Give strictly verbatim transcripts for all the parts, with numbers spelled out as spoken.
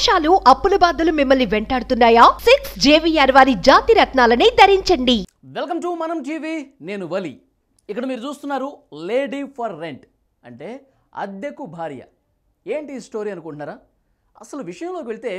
మోసాలు అప్పుల బాధలు మిమ్మల్ని వెంటాడుతున్నాయా? సిక్స్ జేవిఆర్ వారి జాతి రత్నాలని ధరించండి. Welcome to Manam TV. నేను వలి. ఇక్కడ మీరు చూస్తున్నారు లేడీ ఫర్ రెంట్ అంటే అద్దెకు భార్య. ఏంటి ఈ స్టోరీ అనుకుంటున్నారా? అసలు విషయంలోకి వెళ్తే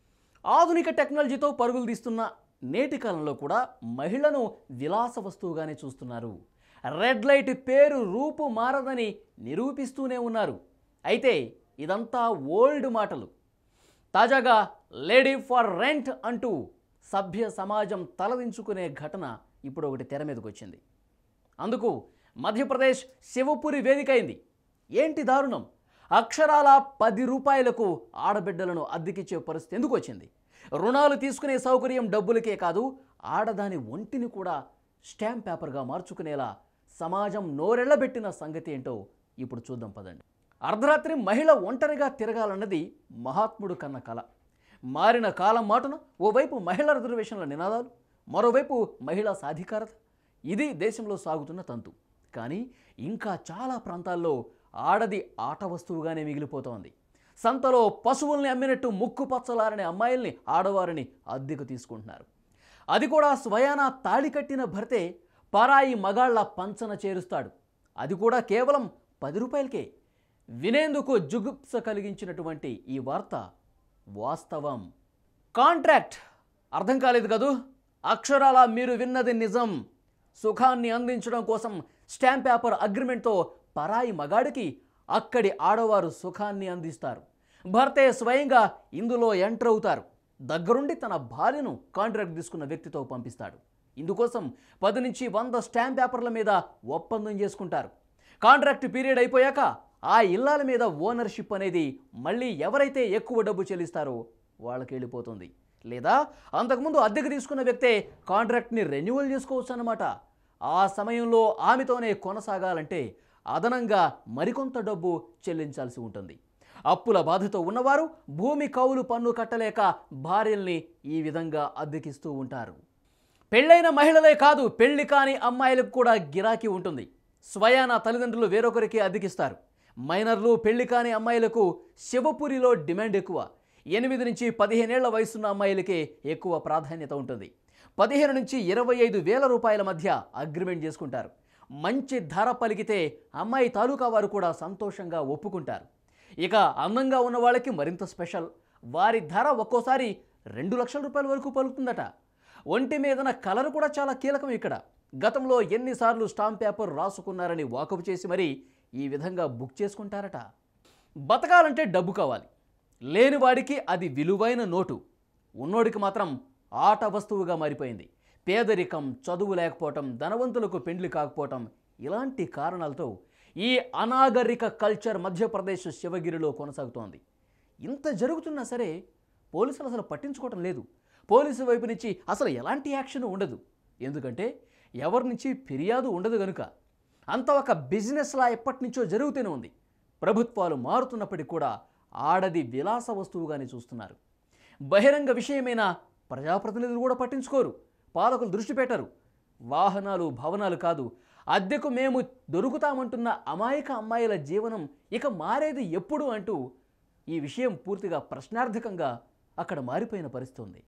ఆధునిక టెక్నాలజీతో పరుగులు తీస్తున్న నేటి కాలంలో కూడా మహిళను విలాస వస్తువుగానే చూస్తున్నారు. రెడ్ లైట్ పేరు రూపు మారదని నిరూపిస్తూనే ఉన్నారు. అయితే ఇదంతా ఓల్డ్ మాటలు. తాజాగా లేడీ ఫర్ రెంట్ అంటూ సభ్య సమాజం తలదించుకునే ఘటన ఇప్పుడు ఒకటి తెర మీదకి వచ్చింది. అందుకు మధ్యప్రదేశ్ శివపురి వేదికైంది. ఏంటి దారుణం? అక్షరాల పది రూపాయలకు ఆడబిడ్డలను అద్దెకిచ్చే పరిస్థితి ఎందుకు వచ్చింది? రుణాలు తీసుకునే సౌకర్యం డబ్బులకే కాదు, ఆడదాని ఒంటిని కూడా స్టాంప్ పేపర్గా మార్చుకునేలా సమాజం నోరెళ్లబెట్టిన సంగతి ఏంటో ఇప్పుడు చూద్దాం పదండి. అర్ధరాత్రి మహిళ ఒంటరిగా తిరగాలన్నది మహాత్ముడు కన్న కల. మారిన కాలం మాటున ఓవైపు మహిళా రిజర్వేషన్ల నినాదాలు, మరోవైపు మహిళా సాధికారత. ఇది దేశంలో సాగుతున్న తంతు. కానీ ఇంకా చాలా ప్రాంతాల్లో ఆడది ఆట వస్తువుగానే మిగిలిపోతోంది. సంతలో పశువుల్ని అమ్మినట్టు ముక్కు పచ్చలారని అమ్మాయిల్ని ఆడవారిని అద్దెకు తీసుకుంటున్నారు. అది కూడా స్వయానా తాళి కట్టిన భర్తే పరాయి మగాళ్ల పంచన చేరుస్తాడు. అది కూడా కేవలం పది రూపాయలకే. వినేందుకు జుగుప్స కలిగించినటువంటి ఈ వార్త వాస్తవం. కాంట్రాక్ట్ అర్థం కాలేదు కదూ? అక్షరాల మీరు విన్నది నిజం. సుఖాన్ని అందించడం కోసం స్టాంప్ పేపర్ అగ్రిమెంట్తో పరాయి మగాడికి అక్కడి ఆడవారు సుఖాన్ని అందిస్తారు. భర్తే స్వయంగా ఇందులో ఎంటర్ అవుతారు. దగ్గరుండి తన భార్యను కాంట్రాక్ట్ తీసుకున్న వ్యక్తితో పంపిస్తాడు. ఇందుకోసం పది నుంచి వంద స్టాంప్ పేపర్ల మీద ఒప్పందం చేసుకుంటారు. కాంట్రాక్ట్ పీరియడ్ అయిపోయాక ఆ ఇళ్లాల మీద ఓనర్షిప్ అనేది మళ్ళీ ఎవరైతే ఎక్కువ డబ్బు చెల్లిస్తారో వాళ్ళకి వెళ్ళిపోతుంది. లేదా అంతకుముందు అద్దెకు తీసుకున్న వ్యక్తే కాంట్రాక్ట్ని రెన్యువల్ చేసుకోవచ్చు అన్నమాట. ఆ సమయంలో ఆమెతోనే కొనసాగాలంటే అదనంగా మరికొంత డబ్బు చెల్లించాల్సి ఉంటుంది. అప్పుల బాధతో ఉన్నవారు భూమి కౌలు పన్ను కట్టలేక భార్యల్ని ఈ విధంగా అద్దెకిస్తూ ఉంటారు. పెళ్ళైన మహిళలే కాదు, పెళ్లి కాని అమ్మాయిలకు కూడా గిరాకీ ఉంటుంది. స్వయానా తల్లిదండ్రులు వేరొకరికి అద్దెకిస్తారు. మైనర్లు, పెళ్లి కాని అమ్మాయిలకు శివపురిలో డిమాండ్ ఎక్కువ. ఎనిమిది నుంచి పదిహేనేళ్ల వయసున్న అమ్మాయిలకే ఎక్కువ ప్రాధాన్యత ఉంటుంది. పదిహేను నుంచి ఇరవై ఐదు వేల రూపాయల మధ్య అగ్రిమెంట్ చేసుకుంటారు. మంచి ధర పలికితే అమ్మాయి తాలూకా వారు కూడా సంతోషంగా ఒప్పుకుంటారు. ఇక అందంగా ఉన్న వాళ్ళకి మరింత స్పెషల్. వారి ధర ఒక్కోసారి రెండు లక్షల రూపాయల వరకు పలుకుతుందట. ఒంటి మీదన కలర్ కూడా చాలా కీలకం ఇక్కడ. గతంలో ఎన్నిసార్లు స్టాంప్ పేపర్ రాసుకున్నారని వాకపు చేసి మరీ ఈ విధంగా బుక్ చేసుకుంటారట. బతకాలంటే డబ్బు కావాలి. లేనివాడికి అది విలువైన నోటు, ఉన్నోడికి మాత్రం ఆట వస్తువుగా మారిపోయింది. పేదరికం, చదువు లేకపోవటం, ధనవంతులకు పెండ్లి కాకపోవటం, ఇలాంటి కారణాలతో ఈ అనాగరిక కల్చర్ మధ్యప్రదేశ్ శివగిరిలో కొనసాగుతోంది. ఇంత జరుగుతున్నా సరే పోలీసులు అసలు పట్టించుకోవటం లేదు. పోలీసు వైపు నుంచి అసలు ఎలాంటి యాక్షన్ ఉండదు. ఎందుకంటే ఎవరి నుంచి ఫిర్యాదు ఉండదు కనుక. అంత ఒక బిజినెస్లా ఎప్పటి నుంచో జరుగుతూనే ఉంది. ప్రభుత్వాలు మారుతున్నప్పటికీ కూడా ఆడది విలాస వస్తువుగానే చూస్తున్నారు. బహిరంగ విషయమైన ప్రజాప్రతినిధులు కూడా పట్టించుకోరు, పాలకులు దృష్టి పెట్టరు. వాహనాలు, భవనాలు కాదు, అద్దెకు మేము దొరుకుతామంటున్న అమాయక అమ్మాయిల జీవనం ఇక మారేది ఎప్పుడు అంటూ ఈ విషయం పూర్తిగా ప్రశ్నార్థకంగా అక్కడ మారిపోయిన పరిస్థితి ఉంది.